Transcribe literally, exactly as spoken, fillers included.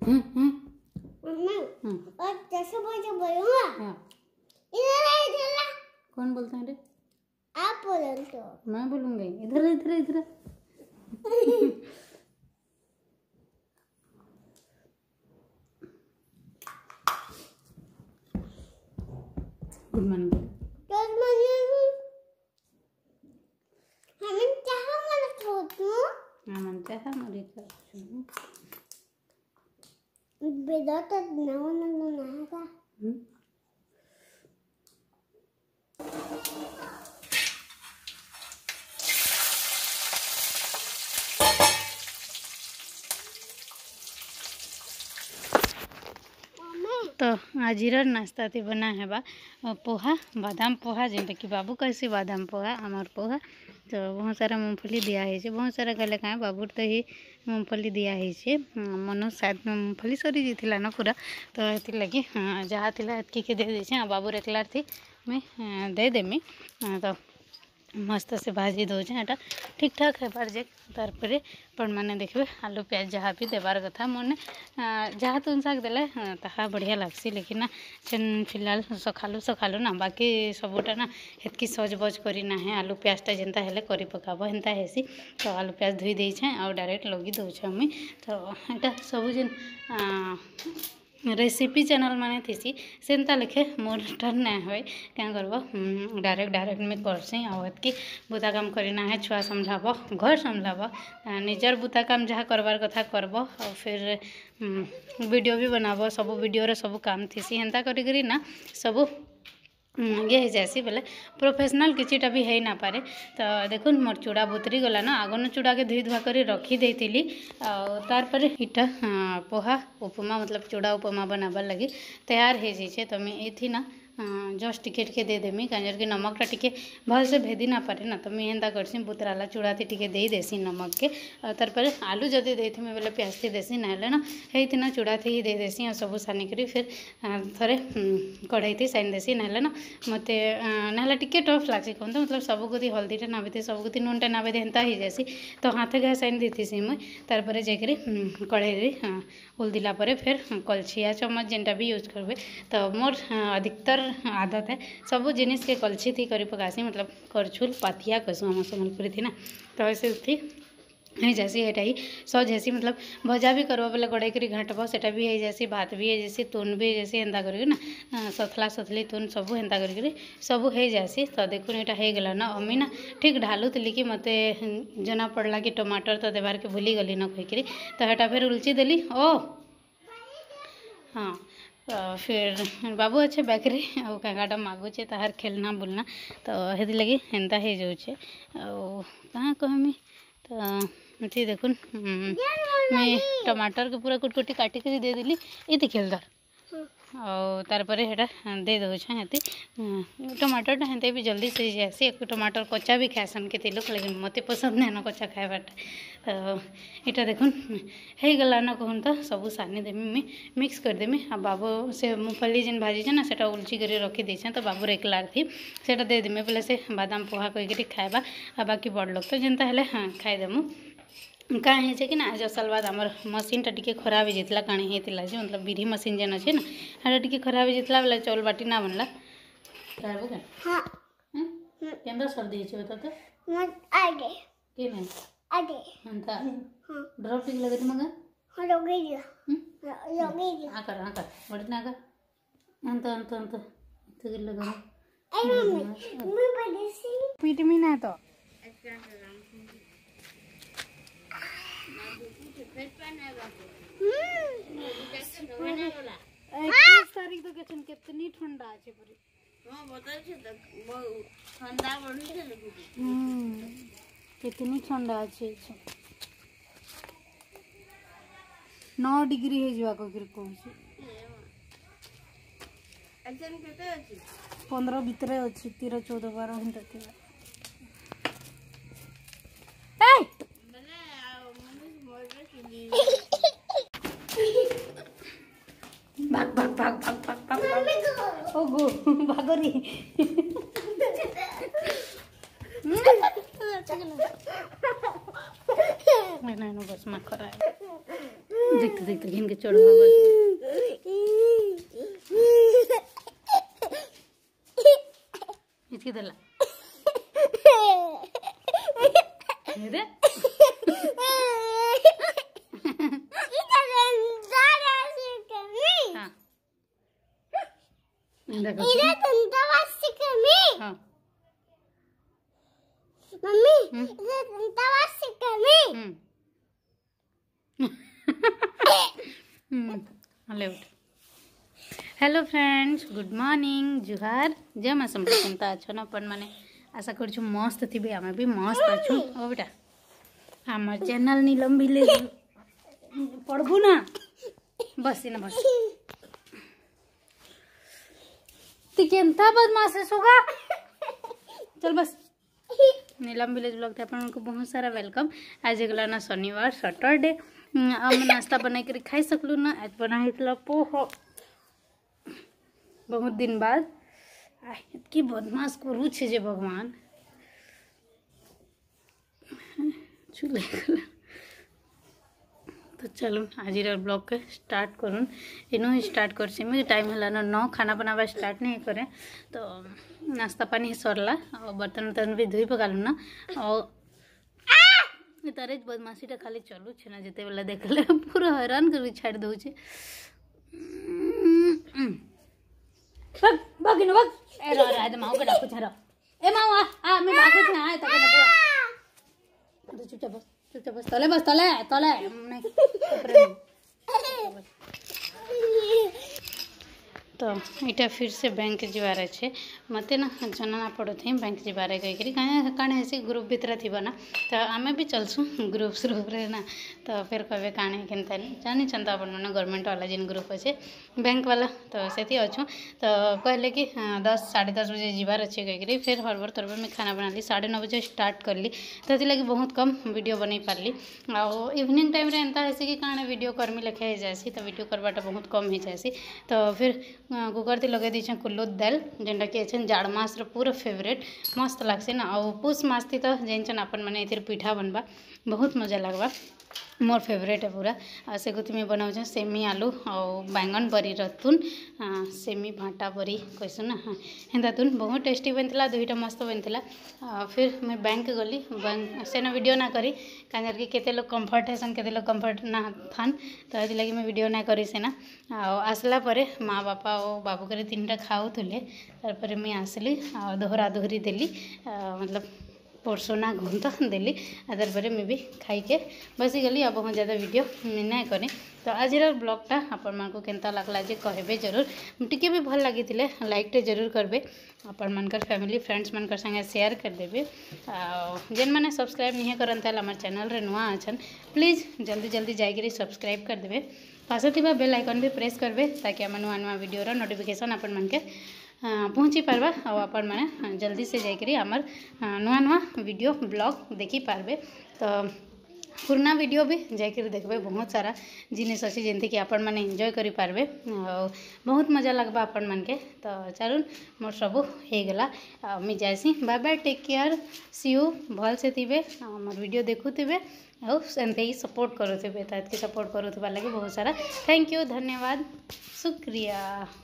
हम्म हम्म मम्मा और जैसे बोल बोलूंगा हाँ इधर आ इधर आ। कौन बोलता है रे? आप बोलो तो मैं बोलूंगा इधर इधर इधर। Good morning. Good morning. हमें चाहा मन छोटू हमें चाहा मरी का बेदा तो नव नव नहागा। तो आज नाश्ता थी बना है बा पोहा बादाम पोहा जेनटा कि बाबू कैसी बादाम पोहा आमर पोहा। तो बहुत सारा मूंगफली दिया है बहुत सारा गले कहाँ बाबू तो ही मूंगफली दिया है मन शायद मूंगफली सरी जाता ना पूरा। तो ये लगी जहाँ थी के दे दे बाबू रेकलार थी मैं दे देमी। तो मस्त से भाजी दौचे एटा ठीक ठाक है बार जे तार पर पण मैंने देखबे आलू प्याज जहाँ भी देवार कथा मन जहाँ तुन शाग देले ताहा बढ़िया लगसी। लेकिन जेन फिलहाल सखालु सखालु ना बाकी सबूटा ना हेतकी सज बज करी ना है आलू प्याजटा जेनता हेले करी पकाब हेन्ता हेसी। तो आलू प्याज धोई देछे आ डायरेक्ट लगी दौछे मुई। तो एटा सब जेन रेसिपी चैनल माने थीसी सेंता लिखे मोर टर्न ना होए क्या करब डायरेक्ट डायरेक्ट में करसी आवत कि बुता काम करना है छुआ समझाब घर समझाब निजर बुता काम जहाँ करबार कथा करब और फिर वीडियो भी बनाब सब वीडियो रे सब काम थीसी हेन्ता करी करी ना सब ये हो जासी बोले प्रोफेशनल किसीटा भी है ना पारे। तो देखो मोर चूड़ा बुतरी गला ना आगन चूड़ा के धुई धुआ कर रखी देती तार पर इटा पोहा उपमा मतलब चूड़ा उपमा बनाबार लगी तैयार हो जाइए। तो मैं ये ना जस्ट टिके टिके दे देमी कहीं कि नमकटा टिके भल से भेदी ना पारे ना। तो मुझे एंता करसी बुतराला चूड़ा थी टिके दे देसी नमक के तार पर आलू जदि देती मैं बोले प्याज थी देसी ना ना है ना चूड़ा थी दे देसी और सब सानिक फिर थरे कढ़ाई थी साइन देसी ना ना मत ना टिके टफ लग्सी कहते मतलब सबको हल्दीटा नाबी सबको नूनटा नाबी हेन्ता हो जासी। तो हाथे घा साइन देती मुई तार पर जाकि कढ़ाई उलदिला फिर कलछिया चम्मच जेनटा भी यूज करबे। तो मोर अधिकतर आदत है सब जिनिस के कलछी थी करी पकासी मतलब करछुल पाथिया कसु हम सम्बलपुरी थी ना। तो ऐसे थी है जैसी एटा ही सज जैसी मतलब भजा भी करब बोले गड़े करी घाटब सेटा भी है जैसी भात भी है जैसी तुन भी जैसी हेन्ता करके ना सतला सतली तुन सब हेन्ता करके सब है जैसी। तो देखो यहाँ हो गला ना अम्मी ना ठीक ढालुली कि मत जना पड़ला कि टमाटर तो देवार के भूली गली न कहीकि। तो हेटा फिर उलची देली ओ हाँ। तो फिर बाबू अच्छे बैकरे और कैगाटा मागुचे ताहार खेलना बुलना। तो हे लगी हेन्ता हो जाऊे कहाँ कहमी। तो ठीक देखो मैं टमाटर के पूरा कुटकुटी काटिक दे देली ये खेलदार और तार पर हेटा दे दौछे हेती टमाटरटा हेन्ते भी जल्दी से जासी। एक टमाटर कच्चा भी खाएसन के लोग लेकिन मत पसंद नहीं ना कच्चा खाएबाटा। तो यहाँ देखो हो गला ना कहून तो सब सानी देमी मैं मिक्स कर देमी। आ बाबू से मूंगफली जेन भाजी ना सेटा उलची कर रखी देछे तो बाबू रेकलार थी सेटा दे देमी बोले से बादाम पोहा कहीकि खाएबा आ बाकी बड़ लोग तो जेनता हेले हाँ खाईदेमु। कहाँ है कि ना आज असल बाद आमर मशीनटा टिके खराब हो जाता काणी होता जे मतलब विधि मशीन जेन अच्छे ना हाँ टिके खराब हो जाता बोले चाउल बाटी ना बनला खाइबो क्या हाँ केंदा सर्दी है बता तो आगे के नहीं आगे अंता हाँ ड्रॉप ठीक लगे मगा हाँ लोगे दिया लोगे दिया आकर आकर बड़ी ना आकर अंत अंत अंत तो लगा आई मम्मी मैं बड़ी सी पीट में ना तो तारीख तो कहछन कितनी ठंडा আছে পরে हां बताइए तो बहुत ठंडा बढ़ी है हम्म कितनी ठंडा আছে नौ डिग्री है जुआ को फिर कहछी अजन केते अछि पंद्रह भीतर अछि तेरह चौदह बारह घंटा थिला ए माने मनुष्य मरबे की भाग भाग भाग भाग भाग भाग ओ गो भागरी नहीं नहीं बस मत करा देखते देखते घिन के चढ़ बाबा इसकी दला दे हाँ देखो हाँ मम्मी हम्म। इधर तवासी कमी हम्म हम्म hello hello friends good morning जुहार जय माँ समझ केमता अच्छो ना अपन मैंने आशा करूँ मस्त थी आम भी मस्त अच्छू ओ बेटा आम चैनल नीलम विलेज पढ़बू ना बस ना बस ती केमता बदमाश सुगा चल बस नीलम विलेज ब्लॉग थे आपको बहुत सारा वेलकम आज गला ना शनिवार सैटरडे आम नाश्ता बना कर खाई सकलू ना आज बना पोहा बहुत दिन बाद कि बदमाश करू छे जे भगवान चूल्हे तो चलो आज ब्लॉग के स्टार्ट करूँ इनो ही स्टार्ट कर टाइम है ना नौ खाना बनावा स्टार्ट नहीं करे तो नाश्ता पानी सरला और बर्तन वर्तन भी धोई पकालू ना और तारे बदमाशी खाली चलू छे ना जिते बेला देखले पूरा हैरान कर छाड़ दौचे बग बग इन बग ए रो रा दे माऊ के डाकू छरा ए माऊ आ आ मैं डाकू छे आ तके न बुआ तो चुपचाप बस चुपचाप बस तले बस तले तले नहीं ऊपर तो इटा फिर से बैंक जीवार अच्छे मत ना जनाना पड़ो थे बैंक जीवार कहीकि काणे ऐसे ग्रुप भीतर थी ना तो आम भी चलसु ग्रुप स्रुप रे ना तो फिर कहे काणे केनता जानी तो अपन मैंने गवर्नमेंट वाला जिन ग्रुप अच्छे बैंक वाला तो से अच्छु तो कहले कि दस साढ़े दस बजे जीवार अच्छे कहीकि फिर हरबर तरबर में खाना बना ली साढ़े नौ बजे स्टार्ट कर ली तो लगी बहुत कम वीडियो बन पार्ली आ इवनिंग टाइम रे एंता है कि काणे वीडियो कर्मी लेखे हो जाए तो वीडियो करवाटा बहुत कम हो जाए तो फिर कुकर ती लगे दीछे कुल्लू दाल जेनटा कि अच्छे जाड़ मास पूरा फेवरेट मस्त लगसे ना और पूस मास थी तो जानछन अपन मैंने इधर पिठा बनवा बहुत मजा लगवा मोर फेवरेट है पूरा आ से गुती में बनाऊ सेमी आलू और बैंगन बरी रतुन सेमी भाटा बरी कैसे ना हाँ हेन्ता तुन बहुत टेस्टी बनता दुईटा मस्त बनता फिर मैं बैंक गली बैंक से ना वीडियो ना करी कहीं कि केते लोग कम्फर्ट है केते लोग कम्फर्ट ना थान तो ये लगी मैं वीडियो ना करी से ना आसला परे माँ बापा और बाबू करे तीन टा खाऊले तार मुझे आसली दोहरा दोहरी देली मतलब पोर्सोना घुंत देली तार पर मैं भी खाई के बसी गली अब बहुत ज़्यादा वीडियो ना करें तो आज ब्लॉगटा आपण मानक केनता लगला जे कहबे जरूर टिके भी भल लगी लाइक टे जरूर करबे आपण मानकर फैमिली फ्रेंड्स मानकर संगे शेयर कर देबे जेन माने सब्सक्राइब नहीं करन ताल हमर चैनल रे नुआ अछन प्लीज जल्दी जल्दी जाइकरी सब्सक्राइब कर देबे पास थिबा बेल आइकन भी प्रेस करबे ताकि हम नुआ नुआ वीडियो रो नोटिफिकेशन आपण मानके पहुँची पार्बा और आपण मैंने जल्दी से जाकरी आमर नुआ नुआ वीडियो ब्लॉग देखी पार्बे तो पुराना वीडियो भी जाकर देखबे बहुत सारा जिनिस अच्छी जमती कि आपण मैंने एंजॉय करि पार्बे और बहुत मजा लगवा आपण मन के तो चलून मोर सब हो गला मुझे जासी bye bye take care see you भल से थी मोर वीडियो देखुवे और एमती ही सपोर्ट करुवे ताकि सपोर्ट करुवा लगे बहुत सारा थैंक यू धन्यवाद शुक्रिया।